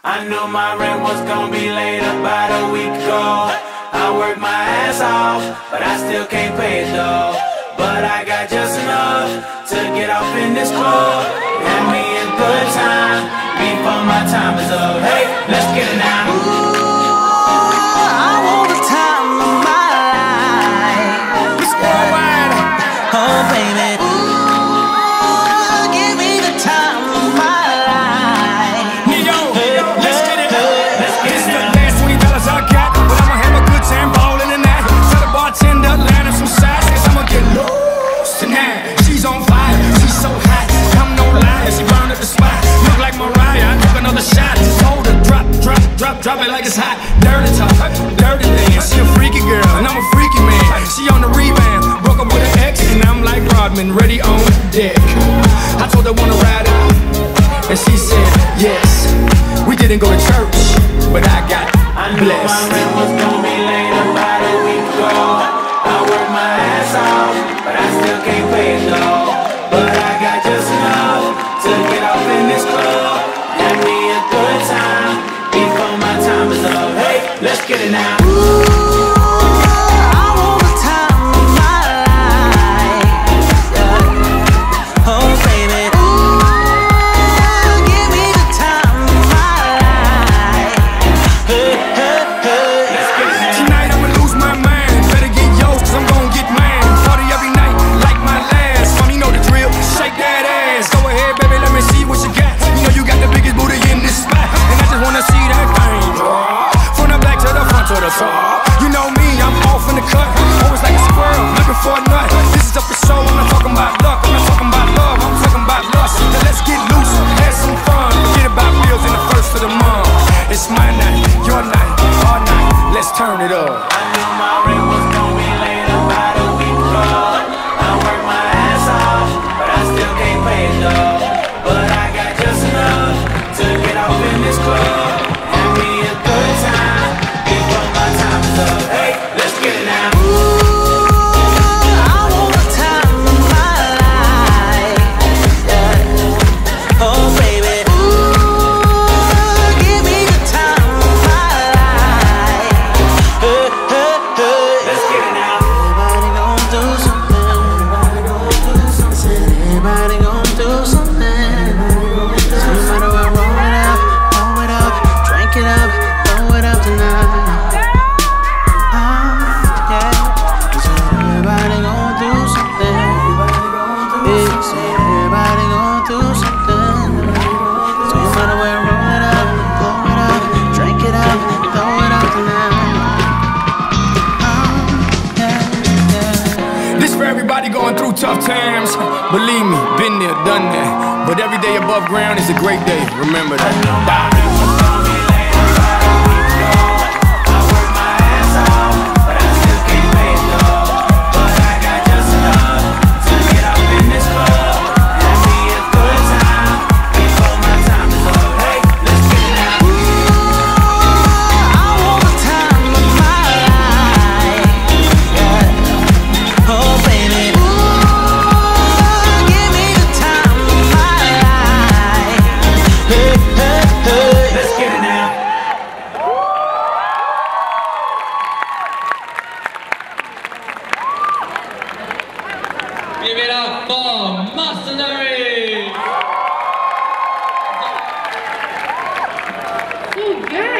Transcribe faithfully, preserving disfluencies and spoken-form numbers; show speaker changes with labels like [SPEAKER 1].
[SPEAKER 1] I knew my rent was gonna be late about a week ago. I worked my ass off, but I still can't pay it though. But I got just enough to get off in this club. Had me a good time before my time is up. Hey, let's get it now.
[SPEAKER 2] Ooh, I want the time of my life. Let's go wide. Oh baby. Ooh, give me the time of my life. Neo, hey, let's get it.
[SPEAKER 1] Let's get
[SPEAKER 3] This
[SPEAKER 1] it
[SPEAKER 3] is the
[SPEAKER 1] now.
[SPEAKER 3] last twenty dollars I got, but I'ma have a good time ballin' tonight. Tell the bartender, line up some sides, cause I'ma get loose tonight. She's on fire, she's so hot, I'm no liar, she burned up the spot. Look like Mariah, I took another shot. Just hold her, drop, drop, drop, drop it like it's hot. Dirty talk, dirty dance, she a freaky girl, and I'm a freaky man. She on the rebound, broke up with an ex, and I'm like Rodman, ready on deck. I told her wanna ride out, and she said yes. We didn't go to church, but I got
[SPEAKER 1] I knew my
[SPEAKER 3] blessed.
[SPEAKER 1] rent was gonna be late about a week ago. I worked my ass off, but I still can't pay it though. But I got just enough to get off in this club. Had me a good time before my time is up. Hey, let's get it now.
[SPEAKER 2] Ooh, I want the time of my life. Yeah. Oh baby. Ooh, give me the time of my life. Hey, hey, hey.
[SPEAKER 1] Let's get it now.
[SPEAKER 3] Tonight I'ma lose my mind. Better get yours, cause I'm gon' get mine. Party every night, like my last. Mommy know the drill, shake that ass. Go ahead, baby, let me see what you got. You know you got the biggest booty in this spot, and I just wanna see that thing drop. From the back to the front to the top. You know me, I'm off in the cut. Always like a squirrel, looking for a nut. This is up for show, I'm not talking about luck. I'm not talking about love, I'm talking about lust. Now let's get loose, have some fun. Forget about bills in the first of the month. It's my night, your night, our night. Let's turn it up.
[SPEAKER 1] I knew my rent was gonna be late about a week ago. I worked my ass off, but I still can't pay it though. But I got just enough to get off in this club. Had me a good time before my time is up. Hey, let's get it now.
[SPEAKER 2] Ooh, I want the time of my life. Yeah. Oh baby. Ooh, give me the time of my life. Hey, hey, hey.
[SPEAKER 1] Let's get it now.
[SPEAKER 2] Everybody gon' do something. Everybody gon' do something. Everybody gon' do something. So no matter what, roll it up, roll it up, drink it up, throw it up tonight. Ah, yeah. So everybody gon' do something. Big say everybody gon' do something. So no matter what, roll it up, blow it up, drink it up, throw it up tonight. Ah, yeah, yeah.
[SPEAKER 3] This for everybody going through tough times. Believe me, been there, done that. But every day above ground is a great day. Remember that. Bye.
[SPEAKER 2] I want the time of my life. Yeah. Oh baby. Ooh, give me the time of my life. Hey, hey, hey.
[SPEAKER 1] Let's get it now.
[SPEAKER 4] Give it up for Mercenary!
[SPEAKER 5] Good girl.